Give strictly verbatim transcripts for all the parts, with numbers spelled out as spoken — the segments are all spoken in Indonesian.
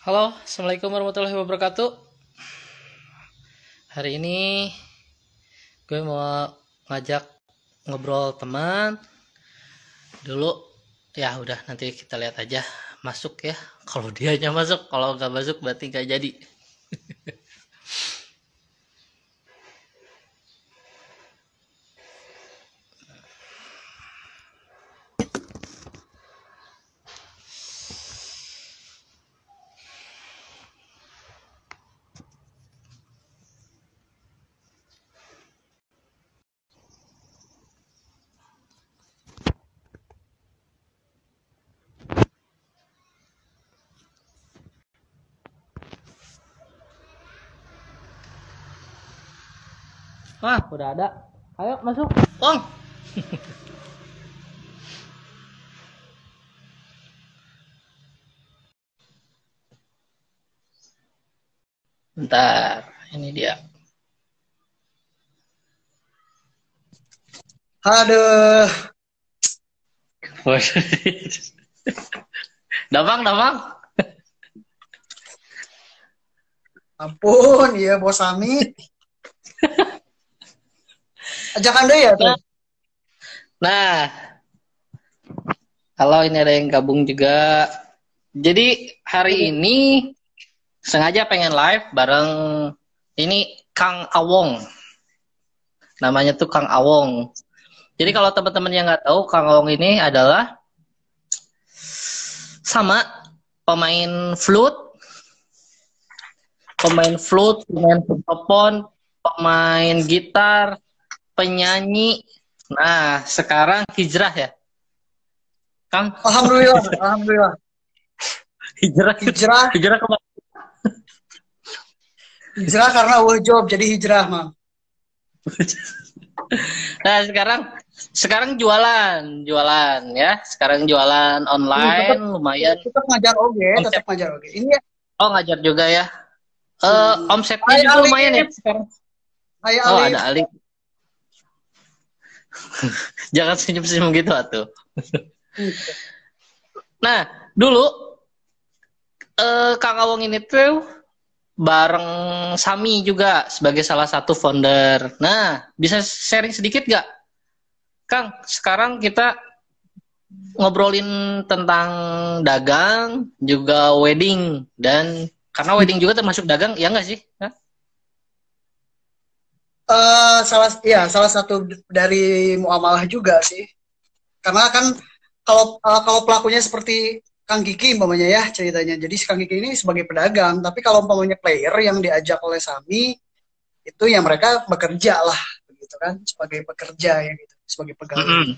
Halo, Assalamualaikum warahmatullahi wabarakatuh. Hari ini gue mau ngajak ngobrol teman dulu. Ya udah, nanti kita lihat aja masuk ya. Kalau dianya masuk, kalau nggak masuk berarti nggak jadi. Wah, udah ada. Ayo masuk. Ong. Bentar, ini dia. Aduh, Damang, damang. ampun, ya Bos Sami. Ajakan deh ya tuh. Nah, kalau ini ada yang gabung juga. Jadi hari ini sengaja pengen live bareng ini Kang Awong. Namanya tuh Kang Awong. Jadi kalau teman-teman yang nggak tahu, Kang Awong ini adalah sama pemain flute, pemain flute, pemain saxophone, pemain gitar, penyanyi. Nah, sekarang hijrah ya, Kang? Alhamdulillah, alhamdulillah. Hijrah, Hijrah, hijrah ke hijrah karena Allah job jadi hijrah, Mam. Nah, sekarang sekarang jualan, jualan ya. Sekarang jualan Ini tetap, online lumayan. tetap ngajar oke, Omset. tetap ngajar oke. Ini ya, Oh, ngajar juga ya. Eh, Hmm. omsetnya Hai, juga Ali. lumayan ya sekarang. hai Oh, Alif. ada Ali. Jangan senyum-senyum gitu atuh. Hmm. Nah, dulu eh Kang Awong ini tuh bareng Sami juga sebagai salah satu founder. Nah, bisa sharing sedikit gak, Kang? Sekarang kita ngobrolin tentang dagang, juga wedding, dan karena wedding juga termasuk dagang, ya nggak sih? Hah? Eh, salah ya salah satu dari muamalah juga sih. Karena kan kalau eh, kalau pelakunya seperti Kang Kiki umpamanya ya ceritanya. Jadi si Kang Kiki ini sebagai pedagang, tapi kalau umpamanya player yang diajak oleh Sami itu ya mereka bekerja lah begitu kan sebagai pekerja ya gitu, sebagai pegawai. Mm-mm.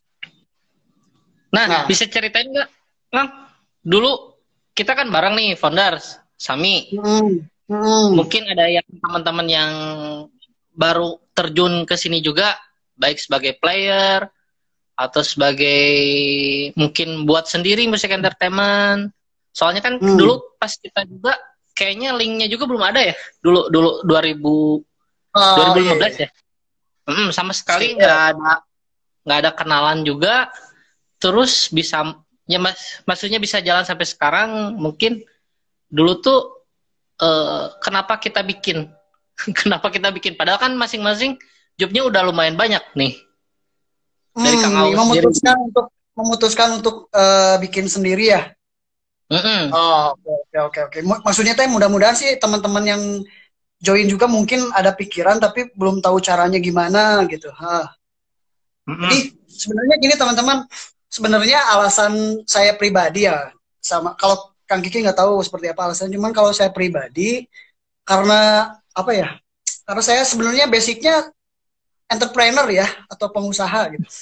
Nah, Nah, bisa ceritain nggak, Kang? Dulu kita kan bareng nih, founders, Sami. hmm, hmm, Mungkin ada yang teman-teman yang baru terjun ke sini juga, baik sebagai player atau sebagai mungkin buat sendiri musik entertainment. Soalnya kan hmm. dulu pas kita juga kayaknya linknya juga belum ada ya. Dulu dulu dua ribu Oh, iya, dua ribu lima belas iya. ya. Mm, sama sekali Iya. nggak ada nggak ada kenalan juga. Terus bisa ya mas, maksudnya bisa jalan sampai sekarang. Mungkin dulu tuh eh, kenapa kita bikin kenapa kita bikin padahal kan masing-masing jobnya udah lumayan banyak nih dari Kang Hmm, Awang sendiri. memutuskan untuk memutuskan untuk eh, bikin sendiri ya. Mm-mm. Oh, oke oke oke oke. Mu- Maksudnya teh mudah-mudahan sih teman-teman yang join juga mungkin ada pikiran tapi belum tahu caranya gimana gitu. Hah. Jadi Mm-mm. sebenarnya gini teman-teman, sebenarnya alasan saya pribadi ya sama kalau Kang Kiki nggak tahu seperti apa alasan, cuman kalau saya pribadi karena apa ya? Karena saya sebenarnya basicnya entrepreneur ya atau pengusaha gitu.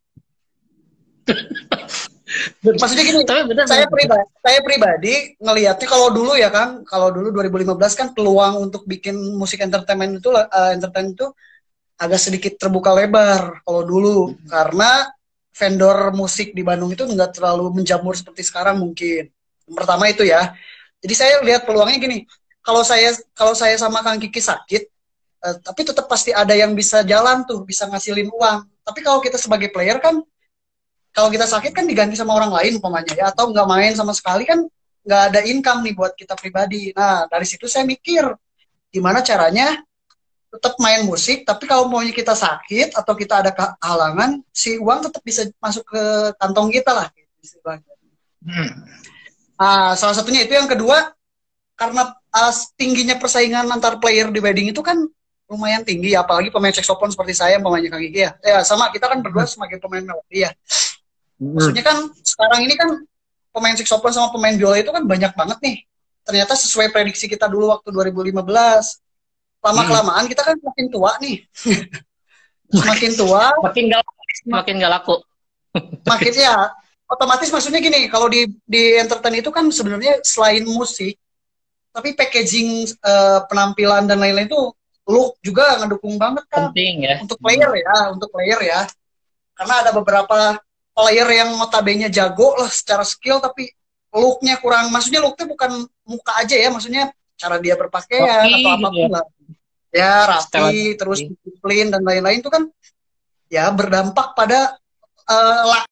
Maksudnya gini, Tapi bener saya bener. pribadi, saya pribadi ngelihatnya kalau dulu ya kan, kalau dulu dua ribu lima belas kan peluang untuk bikin musik entertainment itu uh, entertainment itu agak sedikit terbuka lebar kalau dulu karena vendor musik di Bandung itu nggak terlalu menjamur seperti sekarang mungkin. Yang pertama itu ya. Jadi saya lihat peluangnya gini, kalau saya kalau saya sama Kang Kiki sakit, eh, tapi tetap pasti ada yang bisa jalan tuh, bisa ngasilin uang. Tapi kalau kita sebagai player kan, kalau kita sakit kan diganti sama orang lain umpamanya ya, atau nggak main sama sekali kan, nggak ada income nih buat kita pribadi. Nah dari situ saya mikir gimana caranya tetap main musik, tapi kalau maunya kita sakit atau kita ada kehalangan, si uang tetap bisa masuk ke kantong kita lah. Hmm. Nah, salah satunya itu. Yang kedua, karena uh, tingginya persaingan antar player di wedding itu kan lumayan tinggi, apalagi pemain saxophone seperti saya, pemainnya Kang Gigi ya. Ya sama, kita kan berdua sebagai pemain melodi ya. Maksudnya kan sekarang ini kan pemain saxophone sama pemain biola itu kan banyak banget nih. Ternyata sesuai prediksi kita dulu waktu dua ribu lima belas. Lama-kelamaan kita kan makin tua nih. Semakin tua. Makin gak, makin gak laku. Makin ya, otomatis maksudnya gini, kalau di, di entertain itu kan sebenarnya selain musik, tapi packaging uh, penampilan dan lain-lain itu look juga ngedukung banget kan. Penting ya. Untuk player ya, untuk player ya. Karena ada beberapa player yang notabene jago lah secara skill, tapi looknya kurang, maksudnya looknya bukan muka aja ya, maksudnya cara dia berpakaian rapi, atau apapun gitu lah. Ya, rapi, Setelah terus disiplin dan lain-lain itu kan ya berdampak pada uh,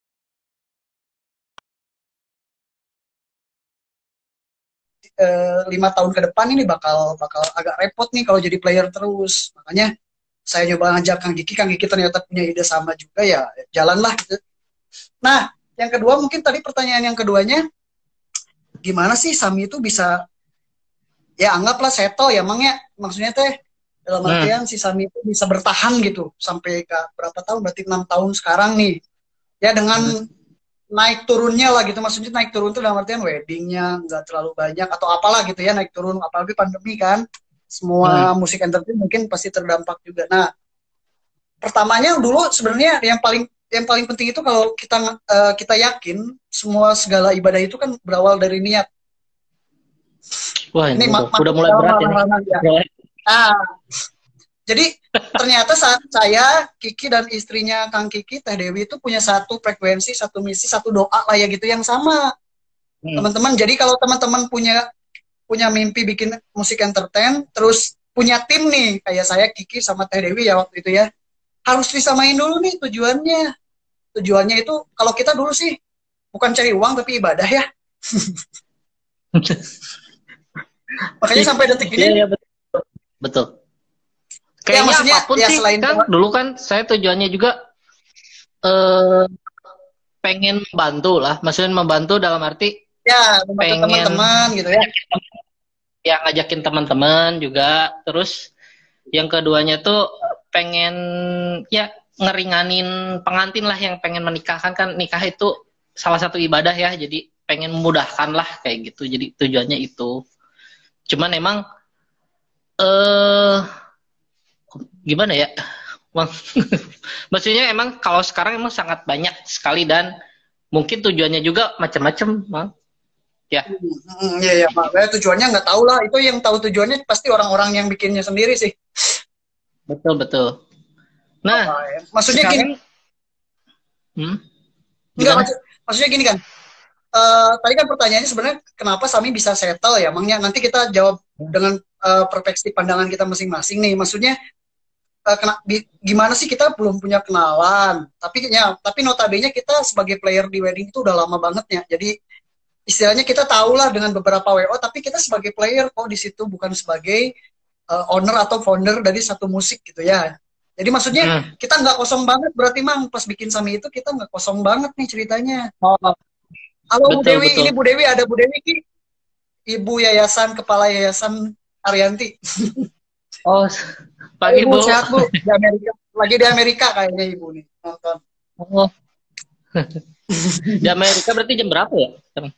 uh, lima tahun ke depan ini bakal bakal agak repot nih kalau jadi player terus. Makanya saya coba ngajak Kang Giki, Kang Giki ternyata punya ide sama juga, ya jalanlah gitu. Nah, yang kedua mungkin tadi pertanyaan yang keduanya, gimana sih Sami itu bisa ya anggaplah settle ya emangnya, maksudnya teh dalam artian hmm. si Sami itu bisa bertahan gitu sampai ke berapa tahun, berarti enam tahun sekarang nih ya, dengan hmm. naik turunnya lah gitu, maksudnya naik turun itu dalam artian weddingnya nggak terlalu banyak atau apalah gitu ya, naik turun, apalagi pandemi kan, semua hmm. musik entertain mungkin pasti terdampak juga. Nah pertamanya dulu sebenarnya yang paling yang paling penting itu kalau kita uh, kita yakin semua segala ibadah itu kan berawal dari niat. Wah, ini udah, udah mulai berat ini. Ya. Nah, jadi ternyata saat saya, Kiki dan istrinya Kang Kiki, Teh Dewi itu punya satu frekuensi, satu misi, satu doa lah ya gitu yang sama. Teman-teman, hmm. jadi kalau teman-teman punya punya mimpi bikin musik entertain, terus punya tim nih, kayak saya, Kiki sama Teh Dewi ya waktu itu ya, harus disamain dulu nih tujuannya. Tujuannya itu kalau kita dulu sih bukan cari uang tapi ibadah ya. Makanya sampai detik ini ya, ya, betul. betul. Kayaknya ya, maksudnya, apapun ya, sih selain kan dulu kan saya tujuannya juga eh, pengen membantu lah, maksudnya membantu dalam arti ya pengen teman-teman gitu ya, ya ngajakin teman-teman juga, terus yang keduanya tuh pengen ya ngeringanin pengantin lah yang pengen menikahkan, kan nikah itu salah satu ibadah ya, jadi pengen memudahkan lah kayak gitu, jadi tujuannya itu. Cuman emang eh gimana ya, Bang? Maksudnya emang kalau sekarang emang sangat banyak sekali dan mungkin tujuannya juga macam-macam, Bang. Ya. Hmm, iya ya, Pak. Saya tujuannya nggak tahu lah. Itu yang tahu tujuannya pasti orang-orang yang bikinnya sendiri sih. Betul betul. Nah, oh, ya. maksudnya sekarang, gini. Hmm? Enggak, maksud, maksudnya gini kan. Uh, tadi kan pertanyaannya sebenarnya kenapa Sami bisa settle ya, emangnya nanti kita jawab dengan uh, perspektif pandangan kita masing-masing nih. Maksudnya uh, kena, bi, gimana sih kita belum punya kenalan, tapi ya, tapi notabene kita sebagai player di wedding itu udah lama banget ya. Jadi istilahnya kita tahulah dengan beberapa W O, tapi kita sebagai player kok di situ, bukan sebagai uh, owner atau founder dari satu musik gitu ya. Jadi maksudnya hmm. kita nggak kosong banget berarti, Mang, pas bikin Sami itu kita nggak kosong banget nih ceritanya. Oh. Halo betul, Bu Dewi, betul. Ini Bu Dewi, ada Bu Dewi Ki, Ibu Yayasan, Kepala Yayasan Arianti. Oh, pagi Bu. Sehat Bu, di Amerika. Lagi di Amerika kayaknya Ibu nih, nonton. Oh. Di Amerika berarti jam berapa ya?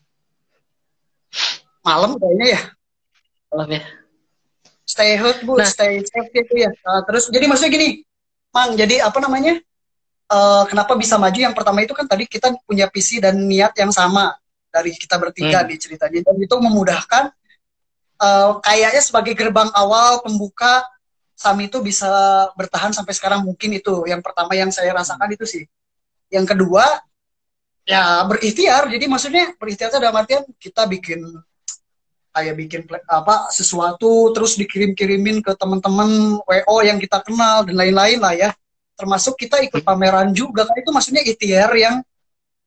Malam kayaknya ya. Malam ya. Stay hot Bu, nah. stay safe gitu ya. Nah, terus jadi maksudnya gini, Mang, jadi apa namanya? Uh, kenapa bisa maju? Yang pertama itu kan tadi kita punya visi dan niat yang sama dari kita bertiga hmm. di ceritanya, dan itu memudahkan uh, kayaknya sebagai gerbang awal pembuka Sami itu bisa bertahan sampai sekarang. Mungkin itu yang pertama yang saya rasakan itu sih. Yang kedua ya berikhtiar, jadi maksudnya berikhtiar itu dalam artian kita bikin kayak bikin apa sesuatu terus dikirim-kirimin ke teman-teman W O yang kita kenal dan lain-lain lah ya. Termasuk kita ikut pameran juga kan, itu maksudnya ikhtiar yang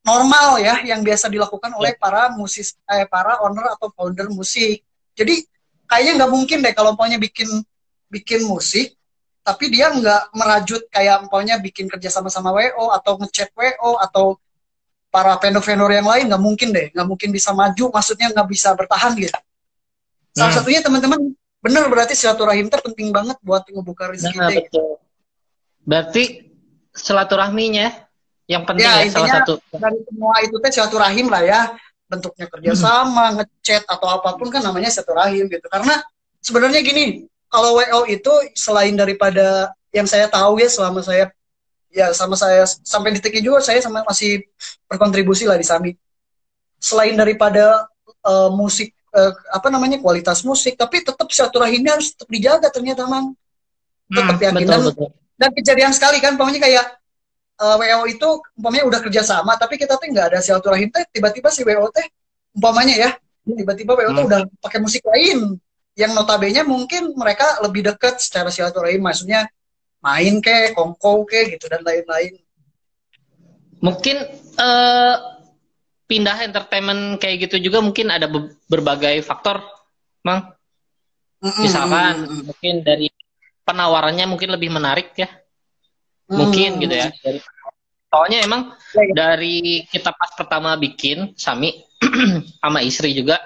normal ya yang biasa dilakukan oleh para musis eh, para owner atau founder musik. Jadi kayaknya nggak mungkin deh kalau umpamanya bikin bikin musik tapi dia nggak merajut kayak umpamanya bikin kerja sama-sama W O atau ngechat W O atau para vendor-vendor yang lain, nggak mungkin deh, nggak mungkin bisa maju, maksudnya nggak bisa bertahan gitu. Salah Hmm. satunya teman-teman bener berarti silaturahim itu penting banget buat ngebuka rezeki Nah, deh. betul. Berarti silaturahminya yang penting Ya ya, salah intinya satu. dari semua itu teh silaturahim lah ya, bentuknya kerjasama, ngechat atau apapun kan namanya silaturahim gitu. Karena sebenarnya gini, kalau W O itu selain daripada yang saya tahu ya selama saya ya sama saya sampai detik ini juga saya sama masih berkontribusi lah di Sami. Selain daripada uh, musik uh, apa namanya kualitas musik, tapi tetap silaturahimnya harus tetap dijaga ternyata mang. Tetap Hmm, yakin betul dan betul. dan kejadian sekali kan, pokoknya kayak uh, W O itu umpamanya udah kerja sama, tapi kita tuh nggak ada silaturahim teh, tiba-tiba si W O teh umpamanya ya, tiba-tiba W O teh Hmm. udah pakai musik lain yang notabene mungkin mereka lebih dekat secara silaturahim, maksudnya main ke, kongko ke gitu dan lain-lain. Mungkin eh, pindah entertainment kayak gitu juga mungkin ada be- berbagai faktor, Mang. Mm, mm, Misalkan mm, mm, mungkin dari penawarannya mungkin lebih menarik ya, mm, mungkin mm, gitu ya. mm. Dari, soalnya emang Ya, ya. dari kita pas pertama bikin Sami sama istri juga,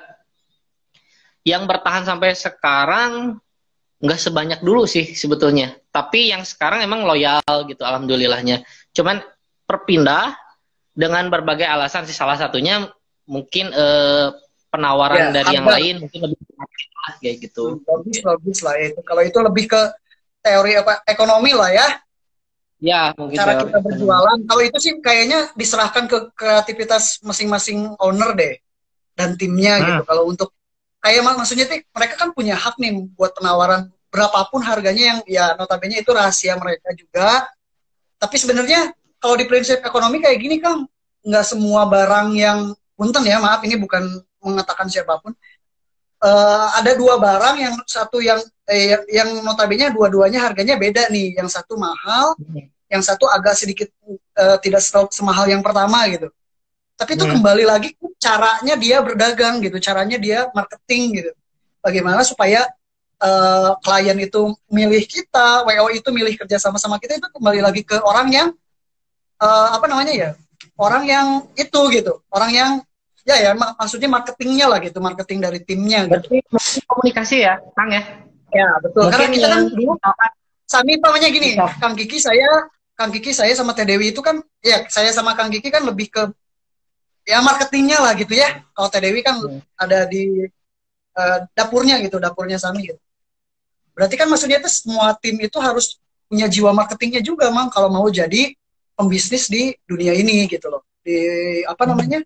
yang bertahan sampai sekarang nggak sebanyak dulu sih sebetulnya. Tapi yang sekarang emang loyal gitu, alhamdulillahnya. Cuman perpindah dengan berbagai alasan sih, salah satunya mungkin eh, penawaran Ya, dari yang harga. lain mungkin lebih menarik lah kayak gitu. Hmm, bagus bagus lah itu. Kalau itu lebih ke teori apa ekonomi lah ya, Ya, mungkin cara teori kita ekonomi. berjualan. Kalau itu sih kayaknya diserahkan ke kreativitas masing-masing owner deh dan timnya Hmm. gitu. Kalau untuk kayak mak- maksudnya tuh mereka kan punya hak nih buat penawaran berapapun harganya yang ya notabene itu rahasia mereka juga. Tapi sebenarnya kalau di prinsip ekonomi kayak gini kan nggak semua barang yang punten ya, maaf ini bukan mengatakan siapapun. Eh, ada dua barang yang satu yang eh, yang notabene dua-duanya harganya beda nih. Yang satu mahal, yang satu agak sedikit eh, tidak se- semahal yang pertama gitu. Tapi itu Hmm. kembali lagi ke caranya dia berdagang gitu, caranya dia marketing gitu. Bagaimana supaya eh, klien itu milih kita, W O itu milih kerja sama-sama kita, itu kembali lagi ke orang yang eh, apa namanya ya, orang yang itu gitu, orang yang ya ya mak- maksudnya marketingnya lah gitu, marketing dari timnya gitu. Berarti mungkin komunikasi ya, Kang ya. Ya betul, karena Mungkin kita yang kan dulu Sami namanya gini, bisa. Kang Kiki saya, Kang Kiki saya sama Teh Dewi itu kan, ya saya sama Kang Kiki kan lebih ke ya marketingnya lah gitu ya. Kalau Teh Dewi kan Hmm. ada di eh, dapurnya gitu, dapurnya Sami gitu. Berarti kan maksudnya itu semua tim itu harus punya jiwa marketingnya juga, Mang, kalau mau jadi pembisnis di dunia ini gitu loh. Di apa namanya?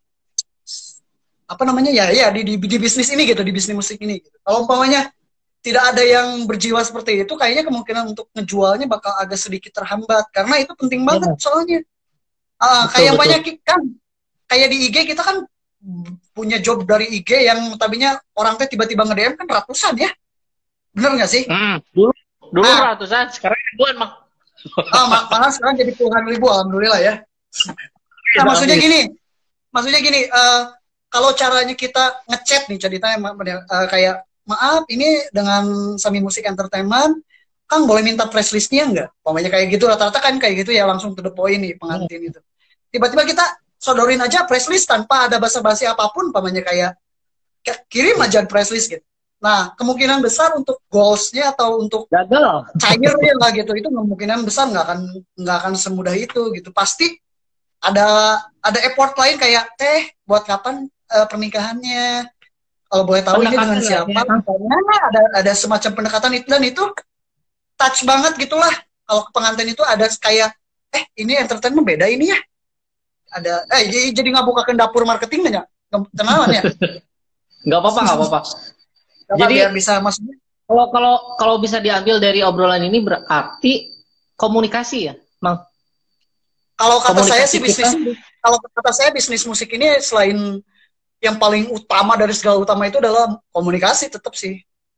Apa namanya ya ya di, di di bisnis ini gitu, di bisnis musik ini gitu. Kalau umpamanya tidak ada yang berjiwa seperti itu, kayaknya kemungkinan untuk ngejualnya bakal agak sedikit terhambat karena itu penting banget Ya, soalnya. Ah, betul kayak betul. banyak kan kayak di I G kita kan punya job dari I G yang tadinya orang teh tiba-tiba nge-D M kan ratusan ya. Bener nggak sih? Hmm. Dulu dulu Nah, ratusan, sekarang ribuan, Mang. ah, ma- malah sekarang jadi puluhan ribu, alhamdulillah ya. Nah, maksudnya Habis. gini, maksudnya gini, eh, kalau caranya kita ngechat nih ceritanya ma- ma- eh, kayak maaf ini dengan Sami Musik Entertainment, Kang boleh minta press listnya nggak? Pokoknya kayak gitu, rata-rata kan kayak gitu ya, langsung to the point nih Hmm. pengantin itu. Tiba-tiba kita sodorin aja press list tanpa ada basa-basi apapun, pokoknya kayak kayak kirim aja press list gitu. Nah, kemungkinan besar untuk goalsnya atau untuk Gagal. cairnya lah gitu, itu kemungkinan besar nggak akan nggak akan semudah itu gitu. Pasti ada ada effort lain kayak teh buat kapan eh, pernikahannya, kalau boleh tahu ini dengan Pendekatan lah siapa, ya, Kang. karena ada ada semacam pendekatan itu dan itu touch banget gitulah. Kalau ke pengantin itu ada kayak eh ini entertainment beda ini ya, ada eh jadi jadi nggak bukakan dapur marketing nggak kenalan ya. Nggak apa-apa, nggak apa-apa. Karena Jadi biar bisa maksudnya kalau kalau kalau bisa diambil dari obrolan ini berarti komunikasi ya, Mang. kalau kata saya Komunikasi sih kita, bisnis kalau kata saya bisnis musik ini selain yang paling utama dari segala utama itu adalah komunikasi tetap sih.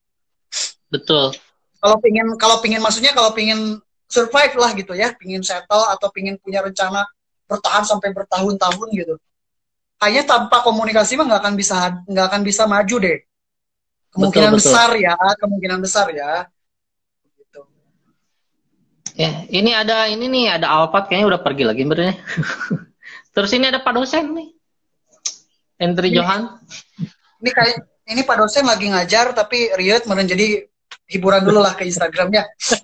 betul. Kalau pingin kalau pingin maksudnya kalau pingin survive lah gitu ya, pingin settle atau pingin punya rencana bertahan sampai bertahun-tahun gitu. kayaknya tanpa komunikasi mah nggak akan bisa nggak akan bisa maju deh. Kemungkinan Betul, betul. besar ya, kemungkinan besar ya. Gitu. Ya, ini ada ini nih, ada Alphard kayaknya udah pergi lagi sebenarnya. Terus ini ada Pak dosen nih. Entry Ini, Johan. ini kayak ini Pak dosen lagi ngajar tapi Riot meren jadi hiburan dulu lah ke Instagramnya.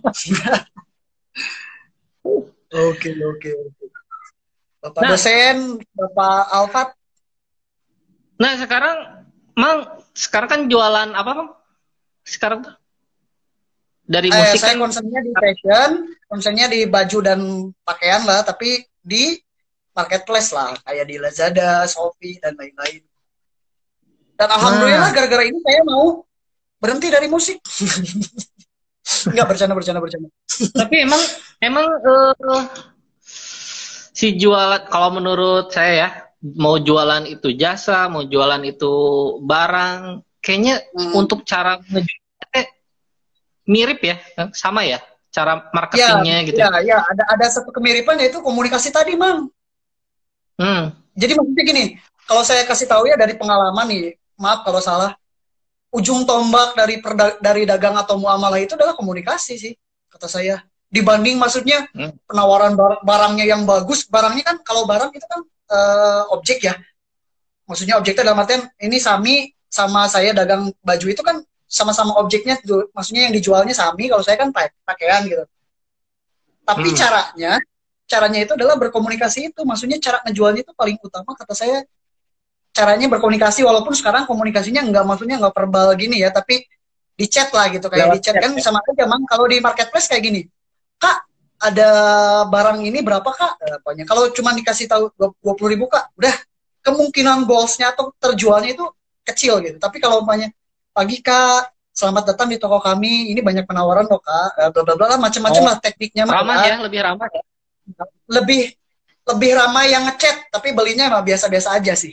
Oke, oke, oke. Bapak Nah, dosen, Bapak Alphard. nah sekarang Mang, sekarang kan jualan apa, Bang? Sekarang tuh dari Eh, musik saya kan. concernnya di fashion, concernnya di baju dan pakaian lah, tapi di marketplace lah, kayak di Lazada, Shopee, dan lain-lain. Dan alhamdulillah Nah, gara-gara ini saya mau berhenti dari musik. Enggak, bercanda, bercanda, bercanda. tapi emang emang eh, si jualan, kalau menurut saya ya, mau jualan itu jasa, mau jualan itu barang, kayaknya Hmm. untuk cara ngejualnya mirip ya, sama ya, cara Ya, marketingnya gitu. ya, ya, ada ada satu kemiripan yaitu komunikasi tadi, Mang. Hmm. Jadi maksudnya gini, kalau saya kasih tahu ya dari pengalaman nih, maaf kalau salah, ujung tombak dari perda, dari dagang atau muamalah itu adalah komunikasi sih, kata saya. Dibanding maksudnya Hmm. penawaran bar barangnya yang bagus, barangnya kan kalau barang itu kan uh, objek ya. Maksudnya objeknya dalam artian ini Sami sama saya dagang baju itu kan sama-sama objeknya, maksudnya yang dijualnya Sami, kalau saya kan pakaian gitu. Tapi Hmm. caranya, caranya itu adalah berkomunikasi itu, maksudnya cara ngejualnya itu paling utama kata saya. Caranya berkomunikasi, walaupun sekarang komunikasinya nggak, maksudnya nggak verbal gini ya, tapi di chat lah gitu, kayak Lewat di chat chat kan ya. sama aja, Mang. Kalau di marketplace kayak gini, Kak, ada barang ini berapa, Kak? Eh, banyak. Kalau cuma dikasih tahu dua puluh ribu, Kak, udah kemungkinan goalsnya atau terjualnya itu kecil gitu. Tapi kalau umpamanya, pagi, Kak, selamat datang di toko kami, ini banyak penawaran loh, Kak, eh, bla bla bla, macam-macam Oh, lah tekniknya mah ramah ya. ya, lebih ramah ya. Lebih lebih ramai yang ngechat, tapi belinya mah biasa-biasa aja sih.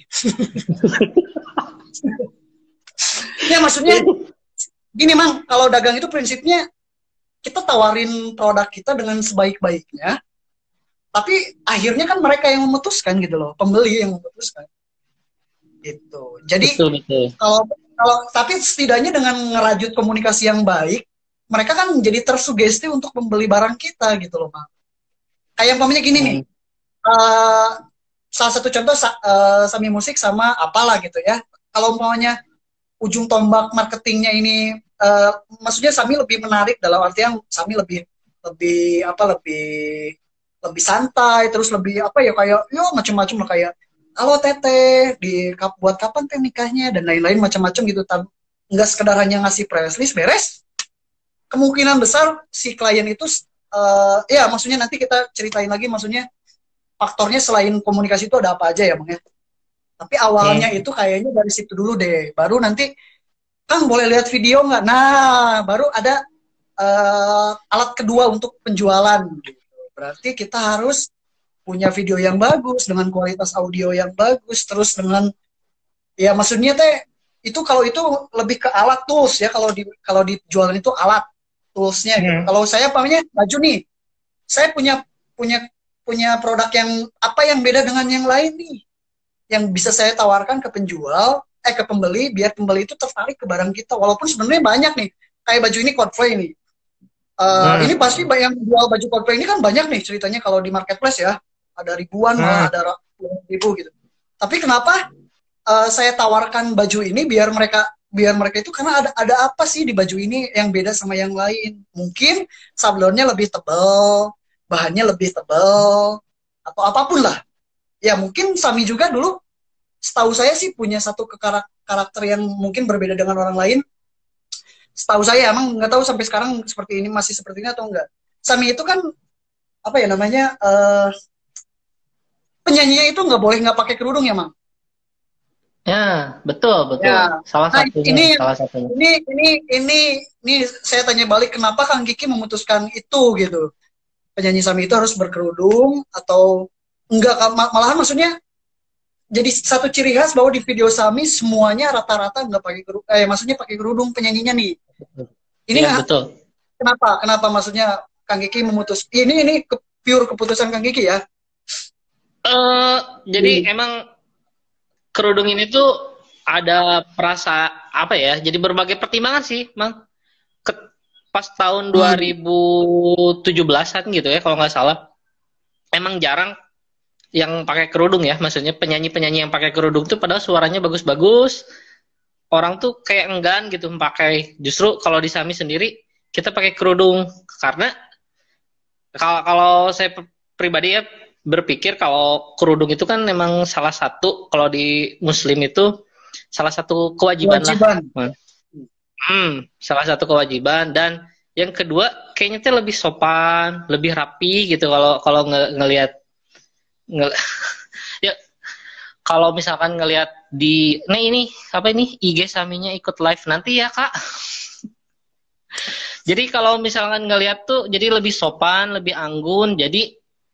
Ya maksudnya gini, Mang, kalau dagang itu prinsipnya kita tawarin produk kita dengan sebaik-baiknya, tapi akhirnya kan mereka yang memutuskan gitu loh, pembeli yang memutuskan gitu. Jadi Betul, betul. kalau kalau tapi setidaknya dengan ngerajut komunikasi yang baik, mereka kan menjadi tersugesti untuk membeli barang kita gitu loh, Mang. Kayak umpamanya gini nih, Hmm. uh, salah satu contoh uh, Sami Musik sama apalah gitu ya. Kalau umpamanya ujung tombak marketingnya ini, uh, maksudnya Sami lebih menarik dalam artian Sami lebih lebih apa lebih lebih santai, terus lebih apa ya, kayak yo macam-macam lah, kayak halo teteh, di buat kapan teh nikahnya dan lain-lain macam-macam gitu. Nggak sekedar hanya ngasih press list beres, kemungkinan besar si klien itu uh, ya maksudnya nanti kita ceritain lagi, maksudnya faktornya selain komunikasi itu ada apa aja ya, Bang ya. Tapi awalnya Hmm. itu kayaknya dari situ dulu deh. Baru nanti, Kang boleh lihat video nggak? Nah, baru ada uh, alat kedua untuk penjualan. Berarti kita harus punya video yang bagus, dengan kualitas audio yang bagus, terus dengan, ya maksudnya teh, itu kalau itu lebih ke alat tools ya, kalau di kalau di jualan itu alat toolsnya gitu. Hmm. Kalau saya pahamnya baju nih, saya punya punya punya produk yang apa yang beda dengan yang lain nih, yang bisa saya tawarkan ke penjual, eh ke pembeli, biar pembeli itu tertarik ke barang kita. Walaupun sebenarnya banyak nih, kayak baju ini Coldplay nih. Uh, Hmm. Ini pasti yang jual baju Coldplay ini kan banyak nih ceritanya kalau di marketplace ya, ada ribuan malah Hmm. ada ribu gitu. Tapi kenapa uh, saya tawarkan baju ini biar mereka biar mereka itu, karena ada ada apa sih di baju ini yang beda sama yang lain? Mungkin sablonnya lebih tebal, bahannya lebih tebal, atau apapun lah. Ya mungkin Sami juga dulu, setahu saya sih punya satu karakter yang mungkin berbeda dengan orang lain. Setahu saya, emang nggak tahu sampai sekarang seperti ini, masih seperti ini atau enggak. Sami itu kan apa ya namanya, uh, penyanyinya itu nggak boleh nggak pakai kerudung ya, Mang. Ya, betul, betul. Ya. Salah Nah, satunya, ini, salah satunya. ini, ini, ini, ini saya tanya balik, kenapa Kang Kiki memutuskan itu gitu? Penyanyi Sami itu harus berkerudung atau enggak? Malahan maksudnya jadi satu ciri khas bahwa di video Sami semuanya rata-rata nggak pakai kerudung, eh maksudnya pakai kerudung penyanyinya nih. Ini ya, betul. Kenapa? Kenapa maksudnya Kang Kiki memutus? Ini ini ke, pure keputusan Kang Kiki ya? Uh, jadi hmm. emang kerudung ini tuh ada perasa apa ya? Jadi berbagai pertimbangan sih, Mang. Ke- pas tahun Hmm. dua ribu tujuh belasan-an gitu ya, kalau nggak salah. Emang jarang yang pakai kerudung ya, maksudnya penyanyi-penyanyi yang pakai kerudung tuh padahal suaranya bagus-bagus. Orang tuh kayak enggan gitu pakai. Justru kalau di Sami sendiri kita pakai kerudung karena kalau kalau saya pribadi ya berpikir kalau kerudung itu kan memang salah satu kalau di Muslim itu salah satu kewajiban lah. Kewajiban. Hmm, salah satu kewajiban dan yang kedua kayaknya tuh lebih sopan, lebih rapi gitu kalau kalau nge ngelihat nge ya kalau misalkan ngelihat di nih ini apa ini I G Saminya ikut live nanti ya Kak. Jadi kalau misalkan ngelihat tuh jadi lebih sopan, lebih anggun, jadi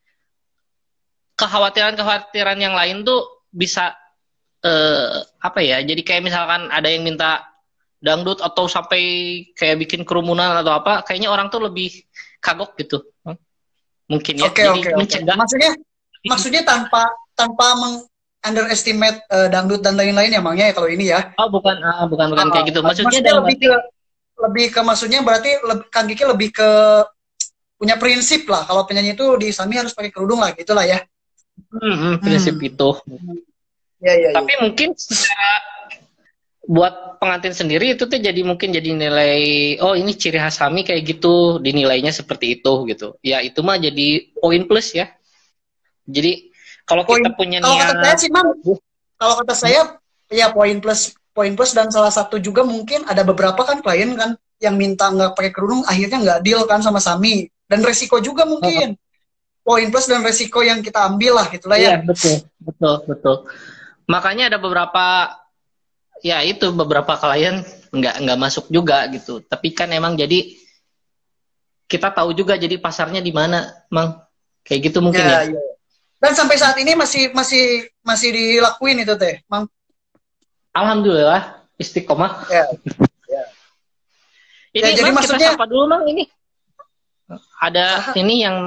kekhawatiran-kekhawatiran yang lain tuh bisa eh, apa ya? Jadi kayak misalkan ada yang minta dangdut atau sampai kayak bikin kerumunan atau apa, kayaknya orang tuh lebih kagok gitu. Mungkin ya. Oke, Jadi oke, oke. mencegah. Maksudnya, maksudnya tanpa tanpa meng underestimate eh, dangdut dan lain-lain ya, Mang, ya kalau ini ya. Oh, bukan ah, bukan bukan Ah, kayak gitu. Maksudnya maksudnya dalam lebih arti ke lebih ke maksudnya berarti lebih, Kang Kiki lebih ke punya prinsip lah. Kalau penyanyi itu di Sami harus pakai kerudung lah, gitulah ya. hmm, hmm, prinsip Hmm. itu. Ya, ya, ya. Tapi mungkin secara buat pengantin sendiri itu tuh jadi mungkin jadi nilai oh ini ciri khas Sami kayak gitu dinilainya seperti itu gitu ya itu mah jadi poin plus ya jadi kalau Poin, kita punya kalau kata saya niat sih, Mang, kalau kata saya ya poin plus poin plus dan salah satu juga mungkin ada beberapa kan klien kan yang minta nggak pakai kerudung akhirnya nggak deal kan sama Sami dan resiko juga oh, mungkin poin plus dan resiko yang kita ambil lah gitulah iya ya. betul betul betul makanya ada beberapa ya itu beberapa klien nggak nggak masuk juga gitu tapi kan emang jadi kita tahu juga jadi pasarnya di mana mang kayak gitu mungkin ya Ya, ya. Dan sampai saat ini masih masih masih dilakuin itu teh, Mang. alhamdulillah istiqomah Ya, ya. ini Ya, jadi mang kita maksudnya sapa dulu mang ini ada ah, ini yang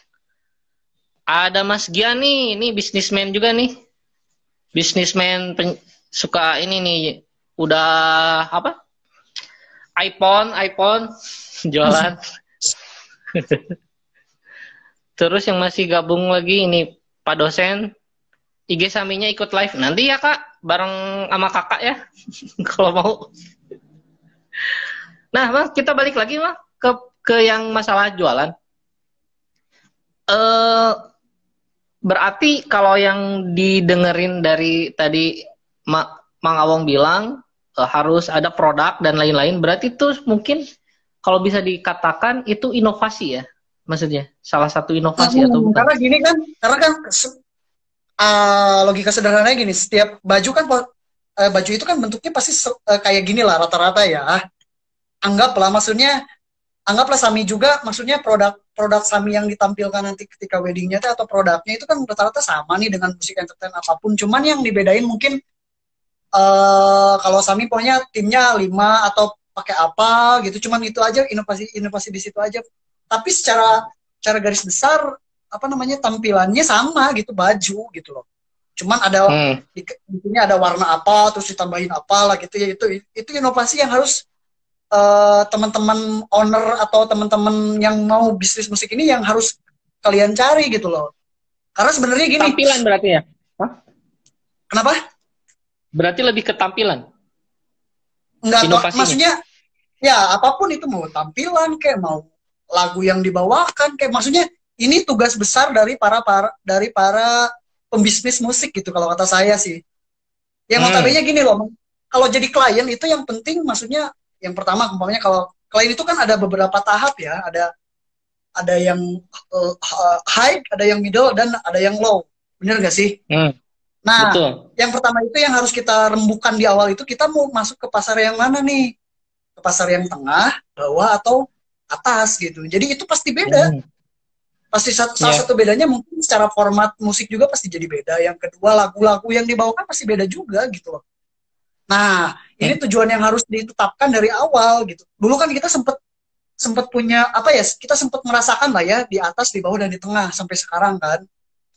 ada Mas Gian nih, ini bisnismen juga nih. Bisnismen pen- suka ini nih, udah apa? iPhone, iPhone jualan. Terus yang masih gabung lagi ini Pak dosen, I G Saminya ikut live. Nanti ya Kak, bareng sama Kakak ya. Kalau mau. Nah, Bang, kita balik lagi, Bang, ke ke yang masalah jualan. Eh Berarti kalau yang didengerin dari tadi Ma, Mang Awong bilang eh, harus ada produk dan lain-lain, berarti itu mungkin kalau bisa dikatakan itu inovasi ya, maksudnya salah satu inovasi atau hmm, bukan? karena gini kan, karena kan se- ah, logika sederhananya gini, setiap baju kan po- eh, baju itu kan bentuknya pasti se- eh, kayak gini lah rata-rata ya. Anggaplah maksudnya anggaplah Sami juga maksudnya produk produk Sami yang ditampilkan nanti ketika weddingnya tuh atau produknya itu kan rata-rata sama nih dengan musik entertain apapun cuman yang dibedain mungkin eh kalau Sami pokoknya timnya lima atau pakai apa gitu cuman itu aja inovasi inovasi di situ aja tapi secara cara garis besar apa namanya tampilannya sama gitu baju gitu loh cuman ada Hmm. di, di sini ada warna apa terus ditambahin apa lah gitu ya itu itu inovasi yang harus eh, teman-teman owner atau teman-teman yang mau bisnis musik ini yang harus kalian cari gitu loh. Karena sebenarnya gini, Tampilan berarti ya? Hah? kenapa? Berarti lebih ke tampilan Enggak toh, inovasinya. maksudnya ya apapun itu mau tampilan kayak mau lagu yang dibawakan kayak maksudnya ini tugas besar dari para para dari para pembisnis musik gitu kalau kata saya sih. Yang Hmm. notabene gini loh, kalau jadi klien itu yang penting maksudnya yang pertama umpamanya kalau klien itu kan ada beberapa tahap ya, ada ada yang uh, high, ada yang middle dan ada yang low. Bener gak sih? Hmm. Nah, Betul. yang pertama itu yang harus kita rembukan di awal itu kita mau masuk ke pasar yang mana nih? Ke pasar yang tengah, bawah atau atas gitu. Jadi itu pasti beda. Hmm. Pasti satu, salah Yeah. satu bedanya mungkin secara format musik juga pasti jadi beda. Yang kedua lagu-lagu yang dibawakan pasti beda juga gitu loh. Nah, ini tujuan yang harus ditetapkan dari awal gitu. Dulu kan kita sempat sempat punya apa ya? Kita sempat merasakan lah ya di atas, di bawah dan di tengah sampai sekarang kan.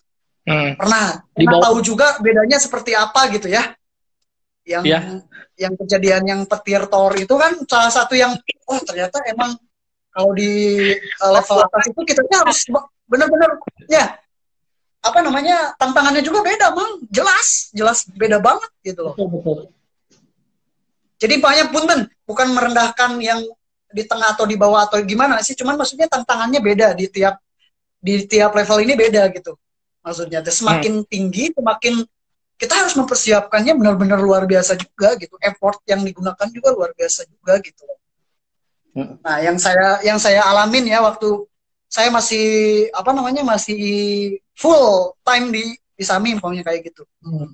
Hmm. Pernah. Di Pernah bawah. tahu juga bedanya seperti apa gitu ya. Yang Ya. yang kejadian yang petir Thor itu kan salah satu yang oh ternyata emang kalau di uh, level atas itu kita harus benar-benar ya apa namanya tantangannya juga beda, Mang. Jelas, jelas beda banget gitu loh. Betul, betul. Jadi banyak punten, bukan merendahkan yang di tengah atau di bawah atau gimana sih, cuman maksudnya tantangannya beda di tiap di tiap level ini beda gitu. Maksudnya semakin hmm. tinggi, semakin kita harus mempersiapkannya benar-benar luar biasa juga gitu. Effort yang digunakan juga luar biasa juga gitu. Hmm. Nah, yang saya yang saya alamin ya waktu saya masih apa namanya masih full time di di Sami pokoknya kayak gitu. Hmm.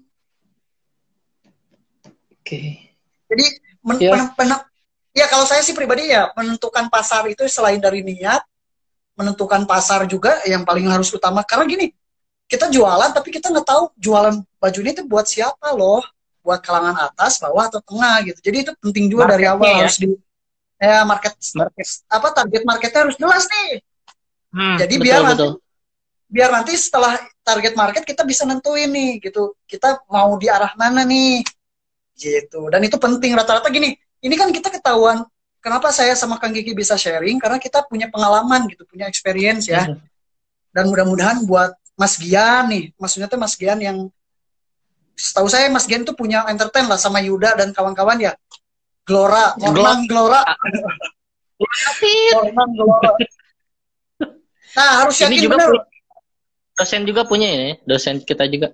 Oke. Okay. Jadi men, yeah. pen, pen, ya kalau saya sih pribadi ya menentukan pasar itu selain dari niat, menentukan pasar juga yang paling harus utama karena gini. Kita jualan tapi kita nggak tahu jualan baju ini tuh buat siapa loh, buat kalangan atas, bawah atau tengah gitu. Jadi itu penting juga marketnya dari awal ya? Harus di ya market, market apa target marketnya harus jelas nih. Hmm, Jadi betul, biar betul. nanti biar nanti setelah target market kita bisa nentuin nih gitu. Kita mau di arah mana nih gitu. Dan itu penting rata-rata gini. Ini kan kita ketahuan kenapa saya sama Kang Kiki bisa sharing karena kita punya pengalaman gitu, punya experience ya. Hmm. Dan mudah-mudahan buat Mas Gian nih, maksudnya tuh Mas Gian yang setahu saya Mas Gian tuh punya entertain lah sama Yuda dan kawan-kawan ya. Glora, Orman Glora. Orman Glora. Nah, harus yakin juga benar. Dosen juga punya ini, dosen kita juga.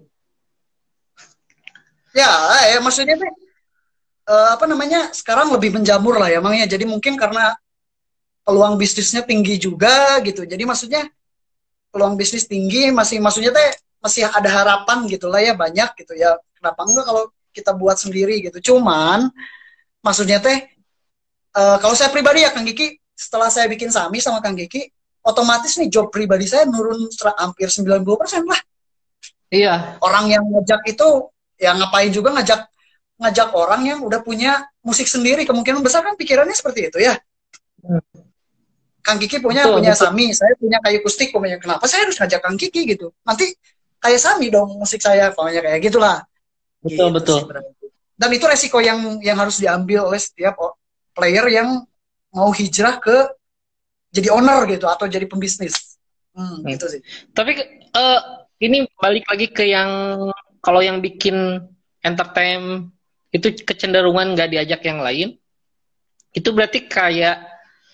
Ya, ya maksudnya tuh uh, apa namanya? Sekarang lebih menjamur lah ya, emangnya. Jadi mungkin karena peluang bisnisnya tinggi juga gitu. Jadi maksudnya peluang bisnis tinggi masih maksudnya teh masih ada harapan gitulah ya banyak gitu ya kenapa enggak kalau kita buat sendiri gitu cuman maksudnya teh uh, kalau saya pribadi ya Kang Kiki setelah saya bikin Sami sama Kang Kiki otomatis nih job pribadi saya nurun hampir sembilan puluh persen lah iya orang yang ngajak itu ya ngapain juga ngajak ngajak orang yang udah punya musik sendiri kemungkinan besar kan pikirannya seperti itu ya hmm. Kang Kiki punya betul, punya betul. Sami, saya punya kayu kustik, punya kenapa saya harus ngajak Kang Kiki gitu? Nanti kayak Sami dong musik saya, pokoknya kayak gitulah. Betul gitu betul. Sih, dan itu resiko yang yang harus diambil oleh setiap player yang mau hijrah ke jadi owner gitu atau jadi pembisnis. Hmm, hmm. Gitu sih. Tapi uh, ini balik lagi ke yang kalau yang bikin entertain itu kecenderungan nggak diajak yang lain, itu berarti kayak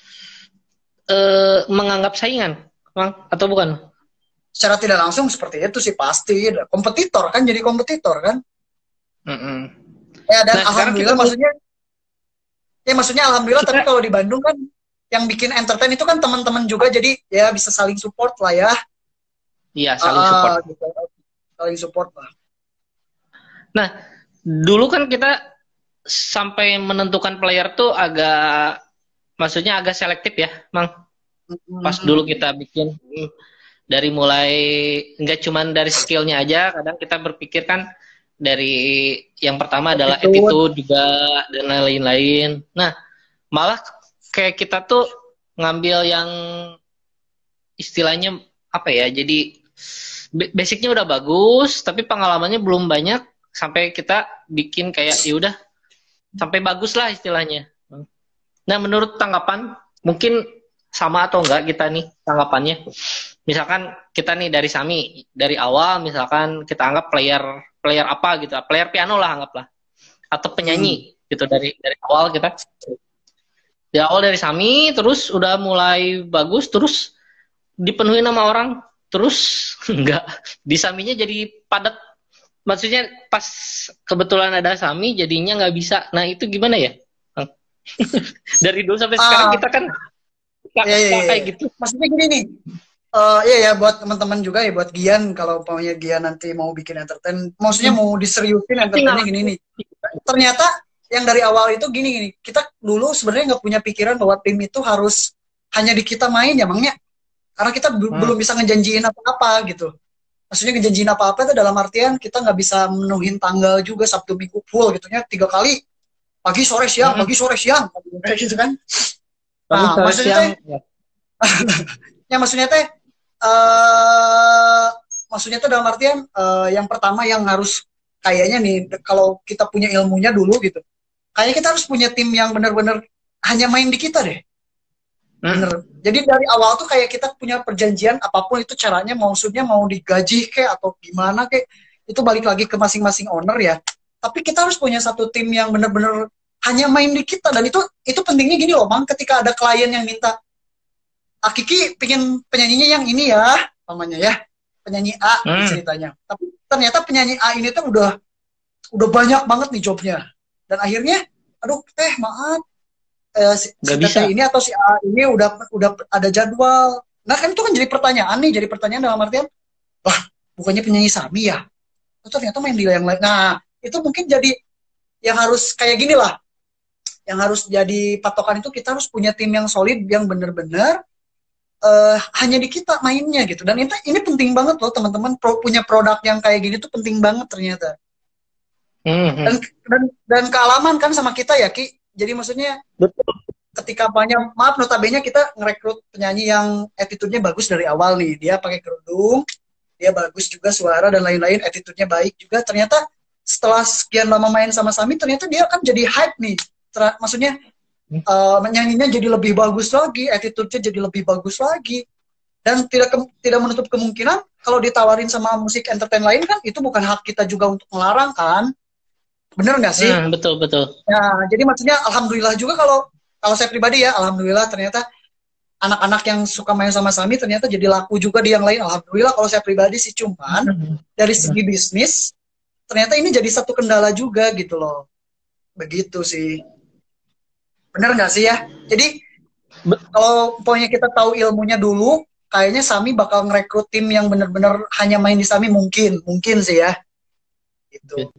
Uh, menganggap saingan, Bang, atau bukan? Secara tidak langsung seperti itu sih pasti. Kompetitor kan, jadi kompetitor kan. Mm-hmm. Ya dan nah, alhamdulillah maksudnya, ya maksudnya alhamdulillah. Kita, tapi kalau di Bandung kan, yang bikin entertain itu kan teman-teman juga, jadi ya bisa saling support lah ya. Iya saling uh, support. Gitu, saling support lah. Nah dulu kan kita sampai menentukan player tuh agak maksudnya agak selektif ya, Mang. Pas dulu kita bikin dari mulai nggak cuman dari skillnya aja, kadang kita berpikir kan dari yang pertama adalah attitude, attitude juga dan lain-lain. Nah, malah kayak kita tuh ngambil yang istilahnya apa ya? Jadi basicnya udah bagus, tapi pengalamannya belum banyak sampai kita bikin kayak ya udah sampai bagus lah istilahnya. Nah, menurut tanggapan, mungkin sama atau enggak kita nih tanggapannya. Misalkan kita nih dari Sami, dari awal misalkan kita anggap player player apa gitu, player piano lah anggaplah. Atau penyanyi hmm. gitu dari dari awal kita. Di awal dari Sami, terus udah mulai bagus, terus dipenuhi nama orang, terus enggak. Di Saminya jadi padat. Maksudnya pas kebetulan ada Sami, jadinya nggak bisa. Nah, itu gimana ya? Dari dulu sampai uh, sekarang kita kan iya, iya, iya. kayak gitu. Maksudnya gini nih, uh, iya ya buat teman-teman juga ya buat Gian kalau pokoknya Gian nanti mau bikin entertain, maksudnya hmm. mau diseriusin entertainnya gini nih. Ternyata yang dari awal itu gini gini, kita dulu sebenarnya nggak punya pikiran bahwa tim itu harus hanya di kita main ya, Mangnya. Karena kita hmm. belum bisa ngejanjiin apa-apa gitu. Maksudnya ngejanjiin apa-apa itu dalam artian kita nggak bisa menuhin tanggal juga Sabtu Minggu full gitu ya, tiga kali. Pagi sore siang, hmm. pagi sore siang, kayak gitu kan? Nah, pagi, maksudnya siang, teh, ya. ya maksudnya teh, uh, maksud maksudnya tuh dalam artian uh, yang pertama yang harus kayaknya nih kalau kita punya ilmunya dulu gitu, kayaknya kita harus punya tim yang benar-benar hanya main di kita deh. Bener. Hmm. Jadi dari awal tuh kayak kita punya perjanjian apapun itu caranya, maksudnya mau digaji kayak atau gimana kayak itu balik lagi ke masing-masing owner ya. Tapi kita harus punya satu tim yang benar-benar hanya main di kita, dan itu itu pentingnya gini loh, Mang, ketika ada klien yang minta, Akiki pengen penyanyinya yang ini ya, namanya ya, penyanyi A hmm. ceritanya. Tapi ternyata penyanyi A ini tuh udah udah banyak banget nih jobnya. Dan akhirnya, aduh teh maaf, eh, si, si bisa. ini atau si A ini udah udah ada jadwal. Nah kan itu kan jadi pertanyaan nih, jadi pertanyaan dalam artian, lah bukannya penyanyi Sami ya? Oh, ternyata main di yang lain. Nah itu mungkin jadi yang harus kayak gini lah. Yang harus jadi patokan itu kita harus punya tim yang solid, yang bener-bener uh, hanya di kita mainnya gitu. Dan ini, ini penting banget loh teman-teman, pro, punya produk yang kayak gini tuh penting banget ternyata. Mm-hmm. Dan, dan dan kealaman kan sama kita ya Ki. Jadi maksudnya betul. Ketika banyak, maaf notabene kita ngerekrut penyanyi yang attitude-nya bagus dari awal nih. Dia pakai kerudung, dia bagus juga suara dan lain-lain, attitude-nya baik juga. Ternyata setelah sekian lama main sama Sami, ternyata dia kan jadi hype nih. Ter- maksudnya uh, menyanyinya jadi lebih bagus lagi, attitude-nya jadi lebih bagus lagi, dan tidak ke- tidak menutup kemungkinan kalau ditawarin sama musik entertain lain kan itu bukan hak kita juga untuk melarang kan, bener nggak sih? Hmm, betul betul. Nah jadi maksudnya alhamdulillah juga kalau kalau saya pribadi ya, alhamdulillah ternyata anak-anak yang suka main sama Sami ternyata jadi laku juga di yang lain, alhamdulillah kalau saya pribadi sih. Cuman dari segi bisnis ternyata ini jadi satu kendala juga gitu loh, begitu sih. Bener nggak sih ya? Jadi kalau pokoknya kita tahu ilmunya dulu, kayaknya Sami bakal ngerekrut tim yang bener-bener hanya main di Sami, mungkin, mungkin sih ya. Gitu.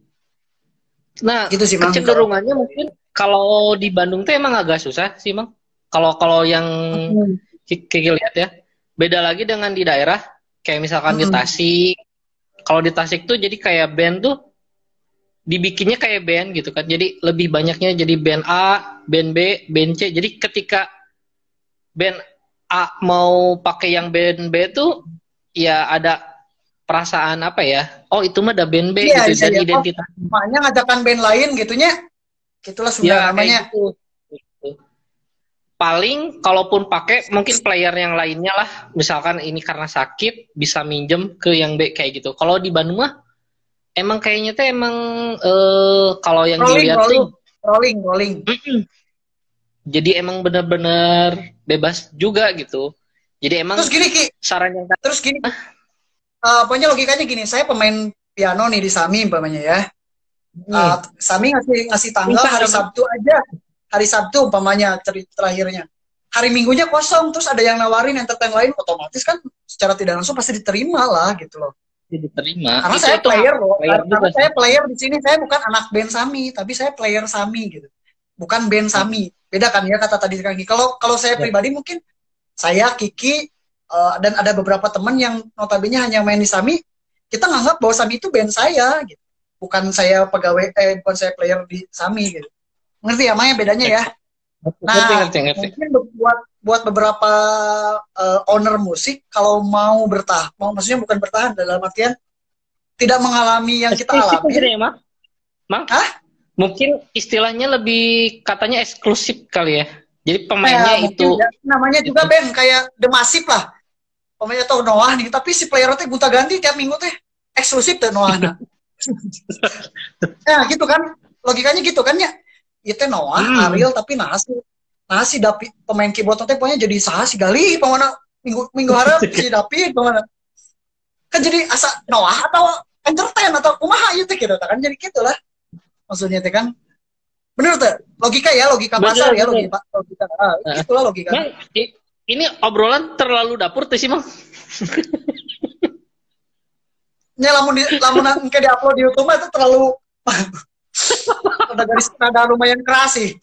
Nah, gitu sih, kecenderungannya mungkin kalau di Bandung tuh emang agak susah sih, Mang. Kalau kalau yang hmm. Kiki lihat ya, beda lagi dengan di daerah, kayak misalkan hmm. di Tasik. Kalau di Tasik tuh jadi kayak band tuh dibikinnya kayak band gitu kan, jadi lebih banyaknya jadi band A, band B, band C. Jadi ketika band A mau pakai yang band B tuh ya ada perasaan apa ya, oh itu mah ada band B iya, gitu iya, dan iya. Identitas oh, makanya ngajakan band lain gitunya, gitulah sudah ya, namanya gitu. Gitu. Paling kalaupun pakai mungkin player yang lainnya lah, misalkan ini karena sakit bisa minjem ke yang B kayak gitu. Kalau di Bandung mah emang kayaknya tuh emang uh, kalau yang rolling, dilihat rolling, tuh rolling, rolling. Mm-mm. Jadi emang benar-benar bebas juga gitu. Jadi emang terus gini Ki, saran yang terus gini, uh, pokoknya logikanya gini, saya pemain piano nih di Sami umpamanya ya. Hmm. Uh, Sami ngasih ngasih tanggal hari Sabtu aja, hari Sabtu umpamanya terakhirnya. Hari Minggunya kosong, terus ada yang nawarin entertain lain, otomatis kan secara tidak langsung pasti diterima lah gitu loh. Diterima. Karena itu, saya itu player loh, player karena saya player di sini, saya bukan anak band Sami, tapi saya player Sami gitu, bukan band Sami. Beda kan ya kata tadi Kaki. Kalau kalau saya ya. Pribadi mungkin saya Kiki uh, dan ada beberapa teman yang notabene hanya main di Sami, kita nganggap bahwa Sami itu band saya, gitu. Bukan saya pegawai, eh bukan saya player di Sami gitu. Ngerti ya, Maya bedanya ya? Nah, ngerti, ngerti, ngerti. Mungkin buat buat beberapa uh, owner musik kalau mau bertahan, mau maksudnya bukan bertahan dalam artian tidak mengalami yang kita alami. Ya, Mang? Mang? Hah? Mungkin istilahnya lebih katanya eksklusif kali ya. Jadi pemainnya kayak, itu ya, namanya juga band kayak The Massive lah. Pemainnya tuh Noah nih, tapi si player teh gonta ganti tiap minggu teh eksklusif teh Noah. Nah. Nah, gitu kan. Logikanya gitu kan ya. Itu Noah, hmm. Ariel tapi nasi. Nasi Dapi pemain keyboard teh pokoknya jadi sah si gali pemana minggu minggu harap si Dapi pemana. Kan jadi asa Noah atau entertain atau kumaha ieu teh gitu kan jadi gitulah. Maksudnya teh kan bener tuh logika ya, logika pasar ya, logika logika ah, uh, itulah logika. Bang, ini obrolan terlalu dapur tuh sih, Mang. Nya lamun di lamun engke di-upload di YouTube itu terlalu ada garis nada lumayan keras sih.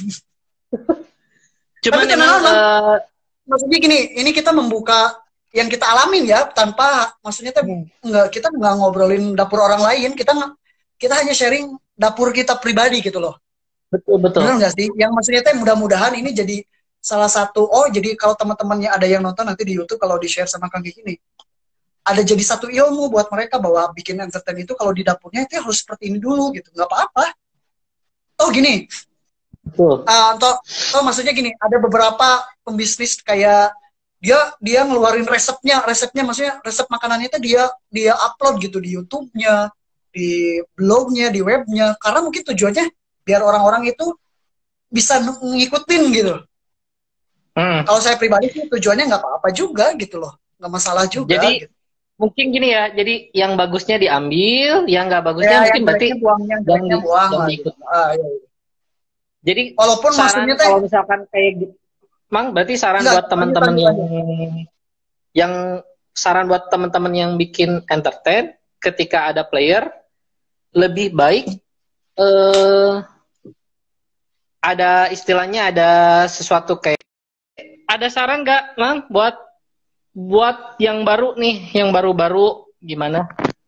Cuman tapi emang uh, maksudnya gini, ini kita membuka yang kita alamin ya, tanpa maksudnya tuh hmm. enggak, kita nggak ngobrolin dapur orang lain, kita kita hanya sharing dapur kita pribadi gitu loh. Betul betul. Benar nggak sih? Yang maksudnya tuh mudah-mudahan ini jadi salah satu, oh jadi kalau teman-temannya ada yang nonton nanti di YouTube kalau di share sama Kang Kiki nih, ada jadi satu ilmu buat mereka bahwa bikin entertain itu kalau di dapurnya itu harus seperti ini dulu gitu, nggak apa-apa. Oh gini, Betul. uh, toh, toh maksudnya gini, ada beberapa pembisnis kayak dia dia ngeluarin resepnya, resepnya maksudnya resep makanannya itu dia dia upload gitu di YouTube-nya, di blognya, di webnya, karena mungkin tujuannya biar orang-orang itu bisa ngikutin gitu. Hmm. Kalau saya pribadi sih tujuannya nggak apa-apa juga gitu loh, nggak masalah juga. Jadi gitu. mungkin gini ya, jadi yang bagusnya diambil, yang nggak bagusnya Ya, mungkin yang berarti buang, yang jangan buang lah. diikut. Gitu. Ah, iya, iya. Jadi Walaupun saran maksudnya teh, kalau misalkan kayak gitu, Mang, berarti saran enggak, buat teman-teman lanjut, yang lanjut. yang saran buat teman-teman yang bikin entertain ketika ada player lebih baik eh, ada istilahnya ada sesuatu kayak ada saran nggak, Mang, buat buat yang baru nih, yang baru-baru gimana?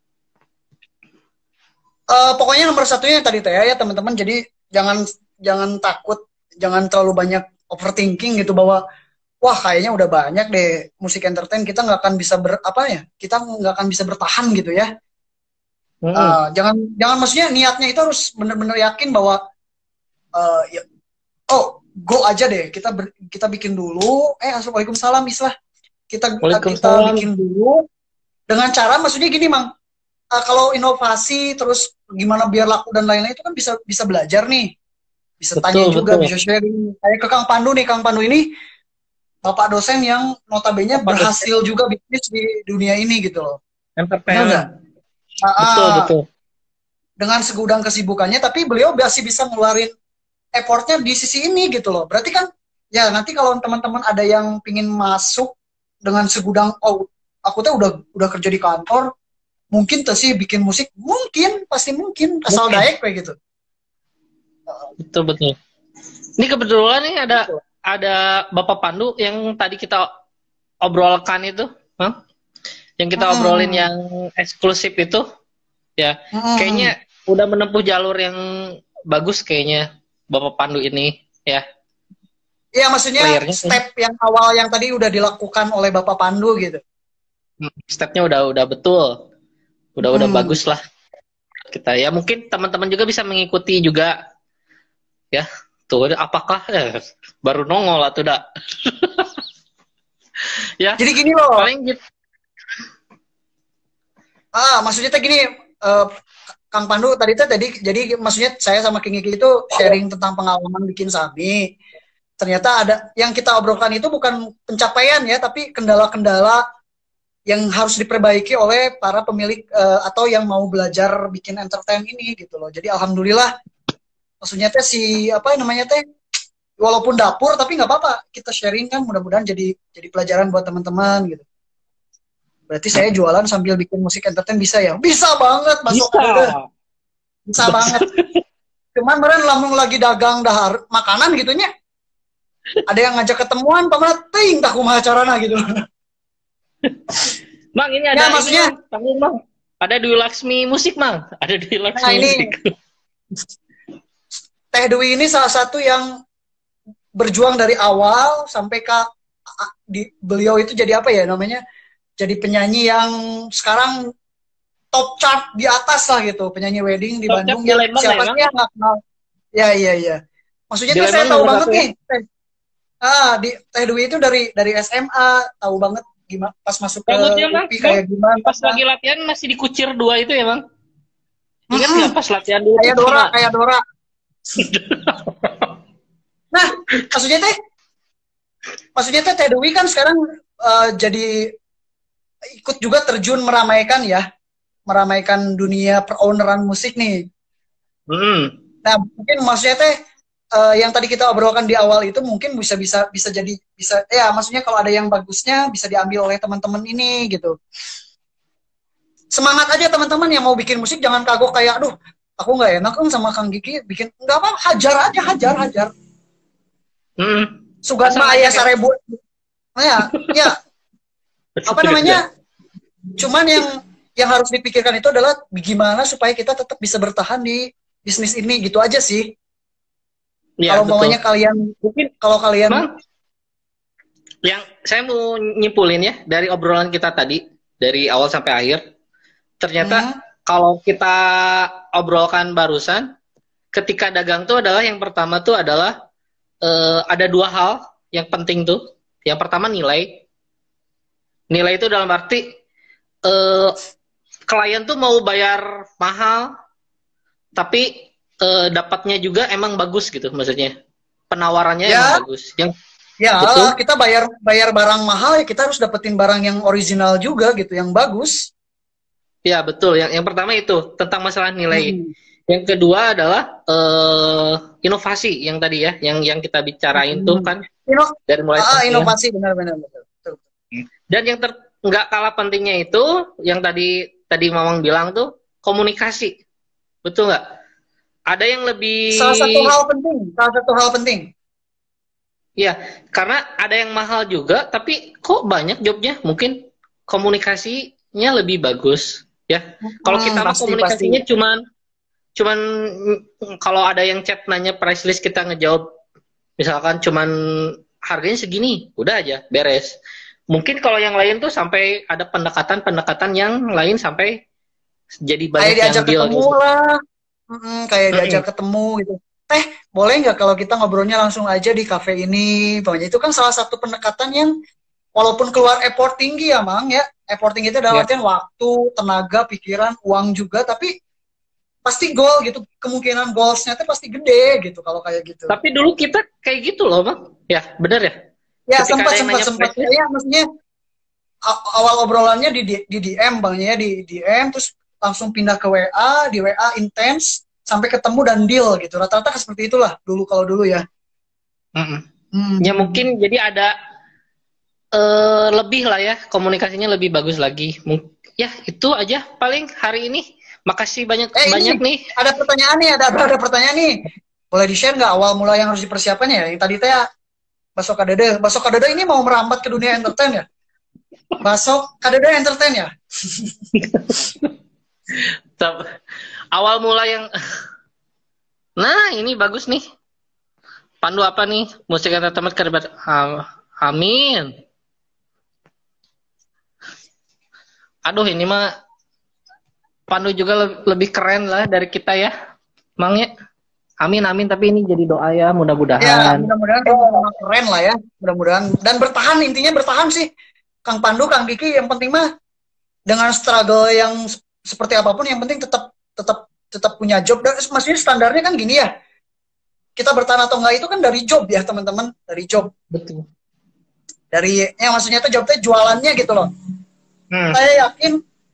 Uh, pokoknya nomor satunya tadi teh ya teman-teman, jadi jangan jangan takut, jangan terlalu banyak overthinking gitu bahwa wah kayaknya udah banyak deh musik entertain, kita nggak akan bisa ber apa ya, kita nggak akan bisa bertahan gitu ya. Hmm. Uh, jangan jangan maksudnya niatnya itu harus benar-benar yakin bahwa uh, ya, oh go aja deh, kita ber, kita bikin dulu, eh assalamualaikum salam Islah, kita kita bikin dulu dengan cara maksudnya gini Mang, uh, kalau inovasi terus gimana biar laku dan lain-lain itu kan bisa bisa belajar nih, bisa betul, tanya juga, betul. Bisa sharing. Kayak ke Kang Pandu nih, Kang Pandu ini bapak dosen yang notabene berhasil dosen. juga bisnis di dunia ini gitu loh. Entertainment. Betul, uh, betul. Dengan segudang kesibukannya, tapi beliau masih bisa ngeluarin effortnya di sisi ini gitu loh. Berarti kan, ya nanti kalau teman-teman ada yang pingin masuk dengan segudang, oh aku tuh udah udah kerja di kantor, mungkin tuh sih bikin musik, mungkin, pasti mungkin, asal daek kayak gitu. Betul, betul. Ini kebetulan nih ada betul. ada Bapak Pandu yang tadi kita obrolkan itu, huh? yang kita hmm. obrolin yang eksklusif itu, ya hmm. kayaknya udah menempuh jalur yang bagus kayaknya Bapak Pandu ini, ya. Iya, maksudnya Playernya, step ya. yang awal yang tadi udah dilakukan oleh Bapak Pandu gitu. Stepnya udah udah betul, udah hmm. udah bagus lah kita. Ya mungkin teman-teman juga bisa mengikuti juga, ya. Tuh, apakah eh, baru nongol atau tidak? Ya. Jadi gini loh. Paling gitu. Ah, maksudnya teh gini, uh, Kang Pandu tadi teh tadi jadi maksudnya saya sama King Iki itu sharing tentang pengalaman bikin Sabi. Ternyata ada yang kita obrolkan itu bukan pencapaian ya, tapi kendala-kendala yang harus diperbaiki oleh para pemilik uh, atau yang mau belajar bikin entertain ini gitu loh. Jadi alhamdulillah maksudnya teh si apa namanya teh walaupun dapur tapi nggak apa-apa, kita sharing kan, mudah-mudahan jadi jadi pelajaran buat teman-teman gitu. Berarti saya jualan sambil bikin musik entertain bisa ya? Bisa banget, masuk bisa. Bisa, bisa banget. Cuman meren lamun lagi dagang dahar makanan gitunya. Ada yang ngajak ketemuan, paman ting tak kumaha carana gitu. Mang, ini ada ya, maksudnya ini, panggung, Mang. Ada Dwi Laksmi Musik, Mang. Ada Dwi Laksmi nah, ini, Musik. Teh Dwi ini salah satu yang berjuang dari awal sampai ke di, beliau itu jadi apa ya namanya? Jadi penyanyi yang sekarang top chart di atas lah gitu, penyanyi wedding di top Bandung yang siapa sih yang nggak kenal? Ya iya iya. Maksudnya tuh saya tahu banget nih. Ya? Ah di Teh Dwi itu dari dari S M A tahu banget gimana pas masuk ke U P I kayak gimana. Pas lagi latihan masih dikucir dua itu ya Bang? Ingat nggak hmm. pas latihan dulu? Kayak Dora, kayak Dora. Nah maksudnya teh, maksudnya teh Teh Dwi kan sekarang uh, jadi ikut juga terjun meramaikan ya, meramaikan dunia per-owneran musik nih. Hmm. Nah mungkin maksudnya teh uh, yang tadi kita obrolkan di awal itu mungkin bisa bisa bisa jadi bisa ya maksudnya kalau ada yang bagusnya bisa diambil oleh teman-teman ini gitu. Semangat aja teman-teman yang mau bikin musik, jangan kagok kayak aduh aku nggak enak kan sama Kang Gigi bikin, nggak apa, hajar aja hajar hajar. Hmm. Sugan mah ayah sarebu. Ya ya. Apa namanya? Cuman yang yang harus dipikirkan itu adalah gimana supaya kita tetap bisa bertahan di bisnis ini gitu aja sih. Ya, kalau maunya kalian mungkin kalau kalian Bang, yang saya mau nyimpulin ya dari obrolan kita tadi, dari awal sampai akhir. Ternyata Hmm. kalau kita obrolkan barusan, ketika dagang tuh adalah yang pertama tuh adalah eh, ada dua hal yang penting tuh. Yang pertama nilai. Nilai itu dalam arti eh, klien tuh mau bayar mahal, tapi eh, dapatnya juga emang bagus gitu, maksudnya penawarannya emang Ya, bagus. Yang ya betul, kita bayar bayar barang mahal ya kita harus dapetin barang yang original juga gitu, yang bagus. ya betul. Yang yang pertama itu tentang masalah nilai. Hmm. Yang kedua adalah eh, inovasi yang tadi ya, yang yang kita bicarain tuh Hmm. kan Ino, dari mulai ah, tadi ya. inovasi benar-benar betul. Betul. Dan yang ter, nggak kalah pentingnya itu, yang tadi tadi Mamang bilang tuh komunikasi, betul nggak? Ada yang lebih, Salah satu hal penting, salah satu hal penting. ya karena ada yang mahal juga, tapi kok banyak jobnya, mungkin komunikasinya lebih bagus, ya. Kalau Hmm, kita mah pasti pasti. komunikasinya cuman cuman mm, kalau ada yang chat nanya price list kita ngejawab misalkan cuman harganya segini, udah aja beres. Mungkin kalau yang lain tuh sampai ada pendekatan-pendekatan yang lain sampai jadi Kayak banyak yang diajak deal ketemu gitu. lah. Mm, kayak diajak Mm-mm. ketemu gitu. Teh, boleh nggak kalau kita ngobrolnya langsung aja di kafe ini? Pokoknya itu kan salah satu pendekatan yang walaupun keluar effort tinggi ya, Mang ya. Effort tinggi itu dalam Ya. artian waktu, tenaga, pikiran, uang juga, tapi pasti goal gitu. Kemungkinan goalsnya tuh pasti gede gitu kalau kayak gitu. Tapi dulu kita kayak gitu loh, Bang. Ya, bener ya. Ya, Ketika sempat ada yang sempat nanya sempat price list, kayaknya maksudnya a- awal obrolannya di, di, di D M Bang ya, di D M terus langsung pindah ke W A, di W A intens sampai ketemu dan deal gitu. Rata-rata seperti itulah dulu kalau dulu ya. mm-mm. Hmm. Ya mungkin jadi ada eh, lebih lah ya, komunikasinya lebih bagus lagi. Mung- Ya, itu aja paling hari ini. Makasih banyak Eh banyak ini nih. ada pertanyaan nih, ada ada pertanyaan nih. Boleh di-share nggak awal mula yang harus dipersiapkan ya? Yang tadi teh Baso Kadede. Baso Kadede ini mau merambat ke dunia entertain ya? Baso Kadede entertain ya? Tep- Awal mula yang, nah ini bagus nih. Pandu apa nih? Musik entertainment kerbat. Amin. Aduh ini mah Pandu juga le- lebih keren lah dari kita ya, Mang ya. Amin amin. Tapi ini jadi doa ya, Ya, mudah-mudahan. mudah-mudahan sama keren lah ya. Mudah-mudahan dan bertahan, intinya bertahan sih. Kang Pandu, Kang Kiki yang penting mah dengan struggle yang se- seperti apapun yang penting tetap tetap tetap punya job. Dan maksudnya standarnya kan gini ya. Kita bertahan atau enggak itu kan dari job ya, teman-teman, dari job. Betul. Dari yang maksudnya itu jobnya jualannya gitu loh. Hmm. Saya yakin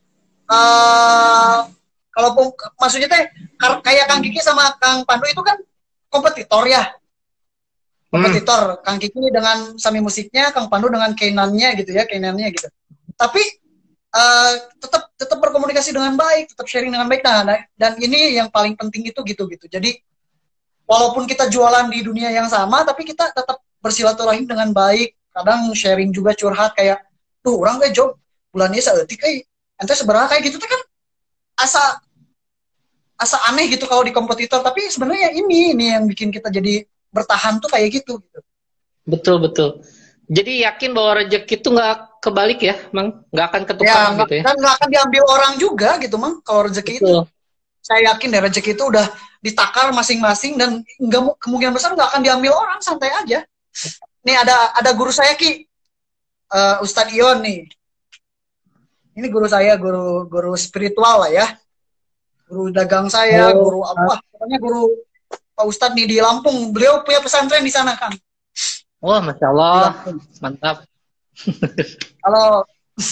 eh kalaupun maksudnya teh kar- kayak Kang Kiki sama Kang Pandu itu kan kompetitor ya. Hmm. Kompetitor. Kang Kiki dengan Sami Musiknya, Kang Pandu dengan Kainannya gitu ya, Kainannya gitu. Tapi eh, tetap tetap berkomunikasi dengan baik, tetap sharing dengan baik. Nah, nah, dan ini yang paling penting itu gitu gitu. Jadi walaupun kita jualan di dunia yang sama, tapi kita tetap bersilaturahim dengan baik. Kadang sharing juga curhat kayak, tuh orang kayak job bulan ini seetik kayak, ente sebenarnya kayak gitu tuh kan asa asa aneh gitu kalau di kompetitor. Tapi sebenarnya ini ini yang bikin kita jadi bertahan tuh kayak gitu. gitu. Betul betul. Jadi yakin bahwa rezeki itu nggak kebalik ya, Mang, nggak akan ketukar Ya, nggak- gitu ya. dan nggak akan diambil orang juga gitu, Mang. Kalau rezeki itu, Betul. saya yakin deh rezeki itu udah ditakar masing-masing dan nggak mu- kemungkinan besar nggak akan diambil orang, santai aja. Nih ada ada guru saya Ki, eh, Ustadz Ion nih. Ini guru saya, guru guru spiritual lah ya, guru dagang saya, Oh, guru apa? Pokoknya guru Pak Ustadz nih di Lampung. Beliau punya pesantren di sana kan, wah, masya di Allah, Lampung. mantap. Kalau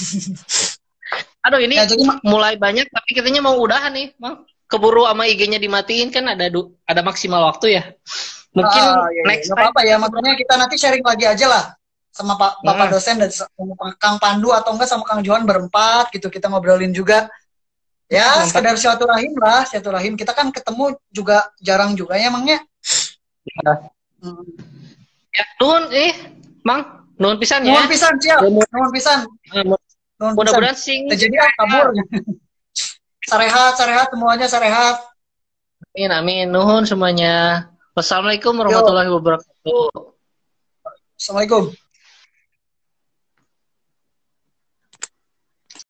Aduh ini ya jadi mulai banyak, tapi katanya mau udahan nih, Mang. Keburu sama I G-nya dimatiin kan ada du- ada maksimal waktu ya. Mungkin ah, ya, ya, next nggak time. apa-apa ya. Makanya kita nanti sharing lagi aja lah sama Pak Bapak Hmm, dosen dan sama Kang Pandu atau enggak sama Kang Johan berempat gitu kita ngobrolin juga. Ya, mantap. sekedar silaturahim lah, silaturahim. Kita kan ketemu juga jarang juga ya, Mangnya. Hmm. Ya, nuhun eh, Mang, nuhun pisan ya. Nuhun pisan, siap. Ya, mu- Nuhun pisan. eh, mu- Nuhun pisan. mudah-mudahan sing. Terjadi ah, kabur. Sarehat, sarehat semuanya sarehat. Amin, amin. Nuhun semuanya. Wassalamualaikum Yo, warahmatullahi wabarakatuh. Assalamualaikum.